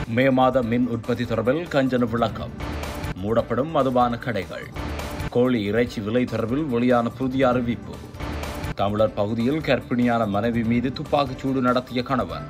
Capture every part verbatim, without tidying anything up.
மே மாத மின் உற்பத்தி தொடர்பில் கஞ்சன விளக்கம். மூடப்படும் மதுபான கடைகள். கோழி இறைச்சி விலை தொடர்பில் வெளியான புதிய அறிவிப்பு. தமிழர் பகுதியில் கர்ப்பிணியான மனைவி மீது துப்பாக்கிச்சூடு நடத்திய கணவன்.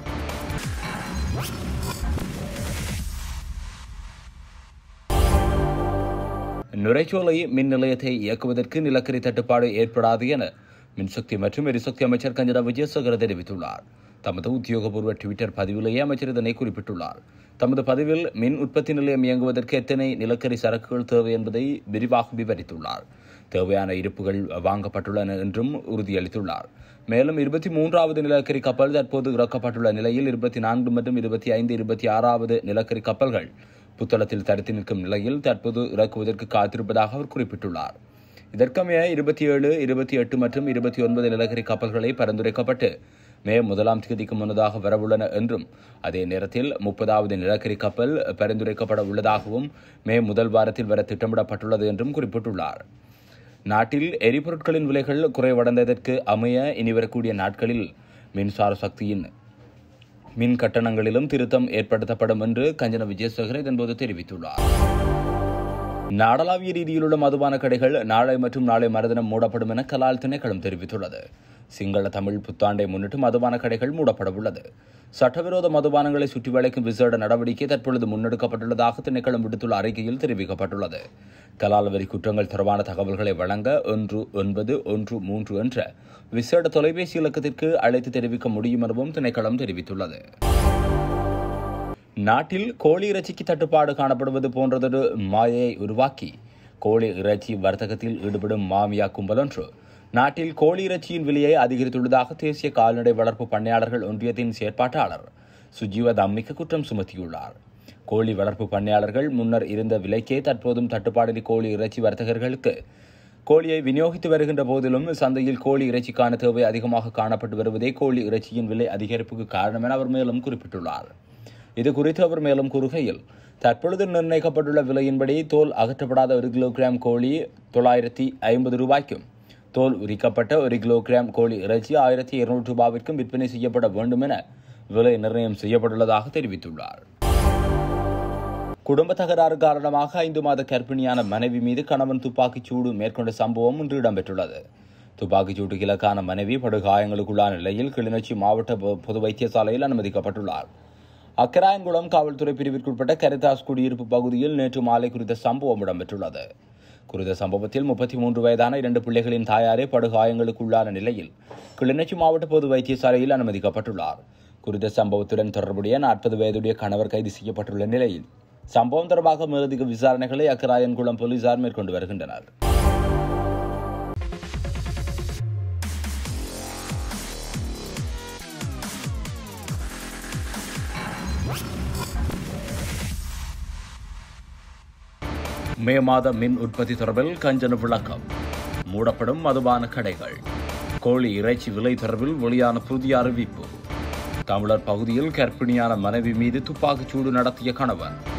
நுரைச்சோலை மின் நிலையத்தை இயக்குவதற்கு நிலக்கரி தட்டுப்பாடு ஏற்படாது என மின்சக்தி மற்றும் எரிசக்தி அமைச்சர் கஞ்சன விஜயசேகர தெரிவித்துள்ளார். தமது உத்தியோகபூர்வ ட்விட்டர் பதிவிலேயே அமைச்சர் இதனை குறிப்பிட்டுள்ளார். தமது பதிவில் மின் உற்பத்தி நிலையம் இயங்குவதற்கு எத்தனை நிலக்கரி சரக்குகள் தேவை என்பதை விரிவாக விவரித்துள்ளார். தேவையான இருப்புகள் வாங்கப்பட்டுள்ளன என்றும் உறுதியளித்துள்ளார். மேலும் இருபத்தி மூன்றாவது நிலக்கரி கப்பல் தற்போது இறக்கப்பட்டுள்ள நிலையில் இருபத்தி நான்கு மற்றும் இருபத்தி ஐந்து இருபத்தி ஆறாவது நிலக்கரி கப்பல்கள் புத்தளத்தில் தடுத்து நிற்கும் நிலையில் தற்போது இறக்குவதற்கு காத்திருப்பதாக அவர் குறிப்பிட்டுள்ளார். இதற்கமைய இருபத்தி ஏழு இருபத்தி எட்டு மற்றும் இருபத்தி ஒன்பது நிலக்கரி கப்பல்களை பரிந்துரைக்கப்பட்டு மே முதலாம் தேதிக்கு முன்னதாக வரவுள்ளன என்றும், அதே நேரத்தில் முப்பதாவது நிலக்கரி கப்பல் பரிந்துரைக்கப்பட உள்ளதாகவும் மே முதல் வாரத்தில் வர திட்டமிடப்பட்டுள்ளது என்றும் குறிப்பிட்டுள்ளார். நாட்டில் எரிபொருட்களின் விலைகள் குறைவடைந்ததற்கு அமைய இனி வரக்கூடிய நாட்களில் மின்சார சக்தியின் மின் கட்டணங்களிலும் திருத்தம் ஏற்படுத்தப்படும் என்று கஞ்சன விஜயசேகர இதன்போது தெரிவித்துள்ளார். நாடளாவிய ரீதியிலுள்ள மதுபான கடைகள் நாளை மற்றும் நாளை மறுதினம் மூடப்படும் என கலால் திணைக்களம் தெரிவித்துள்ளது. சிங்கள தமிழ் புத்தாண்டை முன்னிட்டு மதுபான கடைகள் மூடப்பட உள்ளது. சட்டவிரோத மதுபானங்களை சுற்றி வளைக்கும் விசேட நடவடிக்கை தற்பொழுது முன்னெடுக்கப்பட்டுள்ளதாக திணைக்களம் விடுத்துள்ள அறிக்கையில் தெரிவிக்கப்பட்டுள்ளது. கலால் வரி குற்றங்கள் தொடர்பான தகவல்களை வழங்க ஒன்று ஒன்பது ஒன்று மூன்று என்ற விசேட தொலைபேசி இலக்கத்திற்கு அழைத்து தெரிவிக்க முடியும் எனவும் திணைக்களம் தெரிவித்துள்ளது. நாட்டில் கோழி இறைச்சிக்கு தட்டுப்பாடு காணப்படுவது போன்றதொரு மாயையை உருவாக்கி கோழி இறைச்சி வர்த்தகத்தில் ஈடுபடும் மாமியா கும்பல் ஒன்று நாட்டில் கோழி இறைச்சியின் விலையை அதிகரித்துள்ளதாக தேசிய கால்நடை வளர்ப்பு பண்ணையாளர்கள் ஒன்றியத்தின் செயற்பாட்டாளர் சுஜீவ தம்மிக்க குற்றம் சுமத்தியுள்ளார். கோழி வளர்ப்பு பண்ணையாளர்கள் முன்னர் இருந்த விலைக்கே தற்போதும் தட்டுப்பாடின்றி கோழி இறைச்சி வர்த்தகர்களுக்கு கோழியை விநியோகித்து வருகின்ற போதிலும் சந்தையில் கோழி இறைச்சிக்கான தேவை அதிகமாக காணப்பட்டு வருவதே கோழி இறைச்சியின் விலை அதிகரிப்புக்கு காரணம் என அவர் மேலும் குறிப்பிட்டுள்ளார். இது குறித்து அவர் மேலும் கூறுகையில், தற்பொழுது நிர்ணயிக்கப்பட்டுள்ள விலையின்படி தோல் அகற்றப்படாத ஒரு கிலோகிராம் கோழி தொள்ளாயிரத்தி ஐம்பது ரூபாய்க்கும் தோல் உரிக்கப்பட்ட ஒரு கிலோகிராம் கோழி இறைச்சி ஆயிரத்தி இருநூறு ரூபாவிற்கும் விற்பனை செய்யப்பட வேண்டும் என விலை நிர்ணயம் செய்யப்பட்டுள்ளதாக தெரிவித்துள்ளார். குடும்ப தகராறு காரணமாக ஐந்து மாத கர்ப்பிணியான மனைவி மீது கணவன் துப்பாக்கிச் சூடு மேற்கொண்ட சம்பவம் இன்று இடம்பெற்றுள்ளது. துப்பாக்கிச் சூட்டுக்கு இலக்கான மனைவி படுகாயங்களுக்குள்ளான நிலையில் கிளிநொச்சி மாவட்ட பொது வைத்தியசாலையில் அனுமதிக்கப்பட்டுள்ளார். அக்கராயன்குளம் காவல்துறை பிரிவிற்குட்பட்ட கரிதாஸ் குடியிருப்பு பகுதியில் நேற்று மாலை குறித்த சம்பவம் இடம்பெற்றுள்ளது. குறித்த சம்பவத்தில் முப்பத்தி மூன்று வயதான இரண்டு பிள்ளைகளின் தாயாரே படுகாயங்களுக்குள்ளான நிலையில் கிளிநொச்சி மாவட்ட பொது வைத்தியசாலையில் அனுமதிக்கப்பட்டுள்ளார். குறித்த சம்பவத்துடன் தொடர்புடைய நாற்பது வயதுடைய கணவர் கைது செய்யப்பட்டுள்ள நிலையில் சம்பவம் தொடர்பாக மேலதிக விசாரணைகளை அக்கராயன்குளம் போலீசார் மேற்கொண்டு வருகின்றனர். மே மாத மின் உற்பத்தி தொடர்பில் கஞ்சன விளக்கம். மூடப்படும் மதுபான கடைகள். கோழி இறைச்சி விலை தொடர்பில் வெளியான புதிய அறிவிப்பு. தமிழர் பகுதியில் கர்ப்பிணியான மனைவி மீது துப்பாக்கிச்சூடு நடத்திய கணவன்.